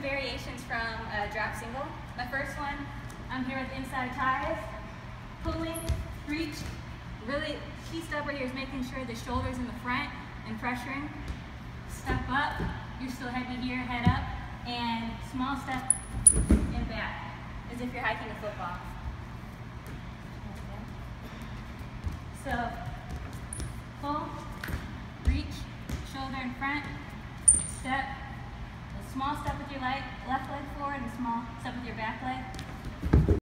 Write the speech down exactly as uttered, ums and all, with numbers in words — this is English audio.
some variations from a drop single. My first one, I'm here with the inside thighs, pulling, reach. Really, key step right here is making sure the shoulder's in the front and pressuring. Step up, you're still heavy here, head up, and small step and back, as if you're hiking a football. So, pull, reach, shoulder in front, step, a small step with your leg, left leg forward, and a small step with your back leg.